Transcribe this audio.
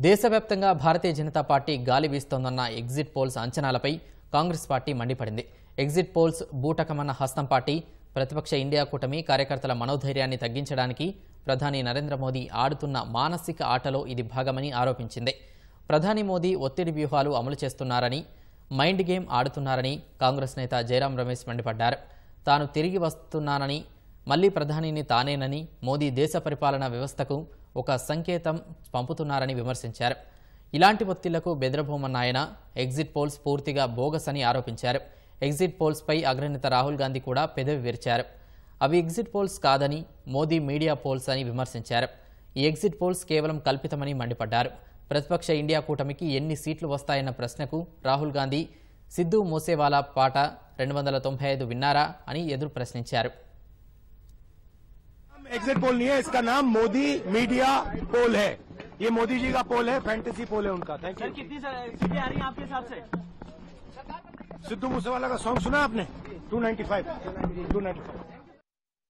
దేశవ్యాప్తంగా భారతీయ జనతా పార్టీ గాలి వీస్తోందన్న ఎగ్జిట్ పోల్స్ అంచనాలపై కాంగ్రెస్ పార్టీ మండిపడింది. ఎగ్జిట్ పోల్స్ బూటకమన్న హస్తం పార్టీ ప్రతిపక్ష ఇండియా కూటమి కార్యకర్తల మనోధైర్యాన్ని తగ్గించడానికి ప్రధాని నరేంద్ర మోదీ ఆడుతున్న మానసిక ఆటలో ఇది భాగమని ఆరోపించింది. ప్రధాని మోదీ ఒత్తిడి వ్యూహాలు అమలు చేస్తున్నారని, మైండ్ గేమ్ ఆడుతున్నారని కాంగ్రెస్ నేత జయరాం రమేష్ మండిపడ్డారు. తాను తిరిగి వస్తున్నానని, మళ్లీ ప్రధానిని తానేనని మోదీ దేశ పరిపాలనా వ్యవస్థకు ఒక సంకేతం పంపుతున్నారని విమర్శించారు. ఇలాంటి ఒత్తిళ్లకు బెదరబోమన్న ఆయన ఎగ్జిట్ పోల్స్ పూర్తిగా బోగస్ అని ఆరోపించారు. ఎగ్జిట్ పోల్స్ పై అగ్రనేత రాహుల్ గాంధీ కూడా పెదవి విరిచారు. అవి ఎగ్జిట్ పోల్స్ కాదని, మోదీ మీడియా పోల్స్ అని విమర్శించారు. ఈ ఎగ్జిట్ పోల్స్ కేవలం కల్పితమని మండిపడ్డారు. ప్రతిపక్ష ఇండియా కూటమికి ఎన్ని సీట్లు వస్తాయన్న ప్రశ్నకు రాహుల్ గాంధీ సిద్ధు మూసేవాలా పాట 295 విన్నారా అని ఎదురు ప్రశ్నించారు. एग्जिट पोल नहीं है, इसका नाम मोदी मीडिया पोल है। ये मोदी जी का पोल है, फैंटेसी पोल है उनका। Thank you. कितनी सीटें आ रही हैं आपके हिसाब से? सिद्धू मूसेवाला का सॉन्ग सुना आपने? 295